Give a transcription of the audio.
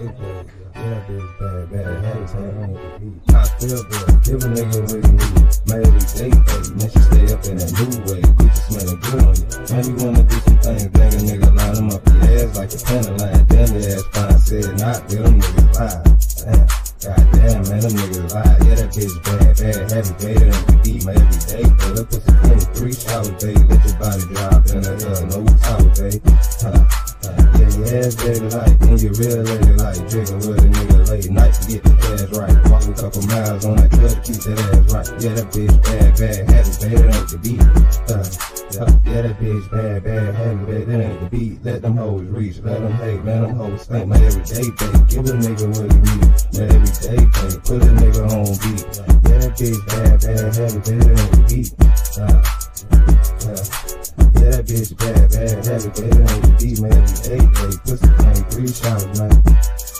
baby. Yeah, that bitch bad, bad, had it on the beat. I feel good, give a nigga what he need. My everyday baby, man, she stay up in that new way. Bitch, smelling good on you. Man, you wanna do some things, bang a nigga, line him up your ass like a penny line. Damn, your ass fine, said not, get them niggas lie. Damn. Goddamn, man, them niggas lie. Yeah, that bitch bad, bad, heavy, baby, on the beat, my everyday. But look, pussy 23 showers, baby. Let your body drop in the hell, no towel, baby. Yeah, your ass baby like, when you real lady like, drinking with a nigga late night to get the cash right. Walk a couple miles on that truck, keep that ass right. Yeah, that bitch bad, bad, heavy, baby, that ain't the beat. Yeah, that bitch bad, bad, heavy, baby, that ain't the beat. Let them hoes reach, let them hate, let them hoes think. My everyday baby, give a nigga what he need. My everyday baby, put a nigga on beat. Yeah, that bitch bad, bad, heavy, baby, that ain't the beat. Yeah, that bitch bad, bad, heavy, baby, that ain't the beat. My everyday baby, pussy 23 showers, man.